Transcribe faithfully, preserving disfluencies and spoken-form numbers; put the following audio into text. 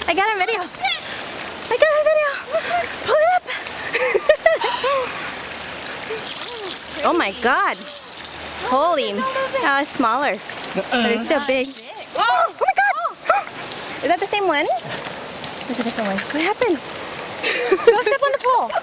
I got a video. I got a video. Pull it up. Oh my God. Holy. That was smaller. But it's still big. Oh, oh my God. Is that the same one? That's a different one. What happened? Go step on the pole.